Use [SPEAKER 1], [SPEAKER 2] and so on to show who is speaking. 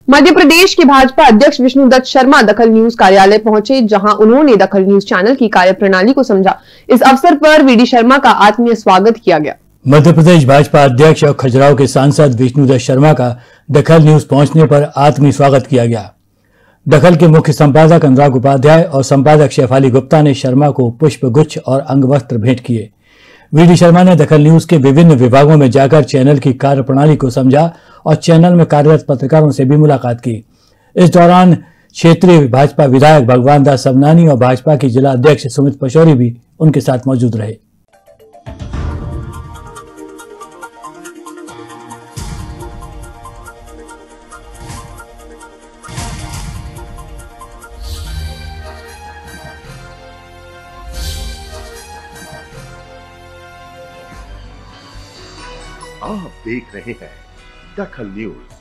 [SPEAKER 1] मध्य प्रदेश के भाजपा अध्यक्ष विष्णुदत्त शर्मा दखल न्यूज कार्यालय पहुंचे, जहां उन्होंने दखल न्यूज चैनल की कार्यप्रणाली को समझा। इस अवसर पर वीडी शर्मा का आत्मीय स्वागत किया गया।
[SPEAKER 2] मध्य प्रदेश भाजपा अध्यक्ष और खजुराहो के सांसद विष्णुदत्त शर्मा का दखल न्यूज पहुंचने पर आत्मीय स्वागत किया गया। दखल के मुख्य संपादक अनुराग उपाध्याय और संपादक शेफाली गुप्ता ने शर्मा को पुष्प गुच्छ और अंगवस्त्र भेंट किए। वीडी शर्मा ने दखल न्यूज के विभिन्न विभागों में जाकर चैनल की कार्यप्रणाली को समझा और चैनल में कार्यरत पत्रकारों से भी मुलाकात की। इस दौरान क्षेत्रीय भाजपा विधायक भगवान दास सबनानी और भाजपा की जिला अध्यक्ष सुमित पचौरी भी उनके साथ मौजूद रहे।
[SPEAKER 3] आप देख रहे हैं दखल न्यूज।